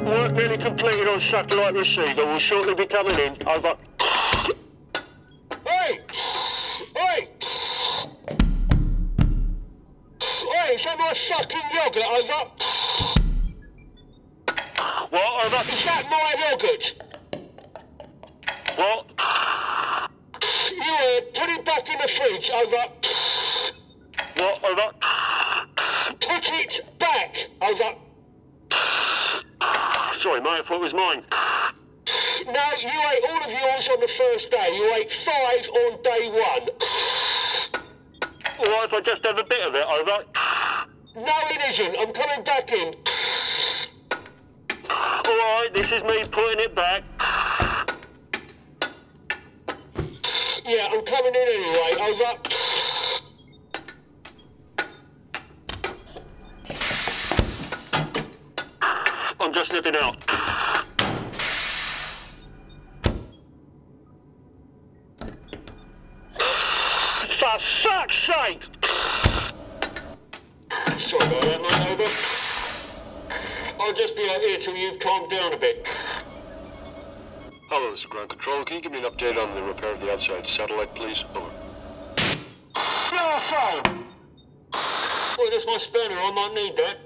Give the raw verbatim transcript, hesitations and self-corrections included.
Work nearly completed on satellite receiver. Will shortly be coming in. Over. Hey! Hey! Hey, is that my fucking yogurt? Over. What? Over. Is that my yogurt? What? You uh, put it back in the fridge. Over. What? Over. Put it back. Over. Sorry, mate, I thought it was mine. No, you ate all of yours on the first day. You ate five on day one. All right, if I just have a bit of it, over. No, it isn't. I'm coming back in. All right, this is me putting it back. Yeah, I'm coming in anyway, over. I'm just nipping out. For fuck's sake! Sorry about that, mate, over. I'll just be out here till you've calmed down a bit. Hello, this is Ground Control. Can you give me an update on the repair of the outside satellite, please? Over. No phone! Well, that's my spanner. I might need that.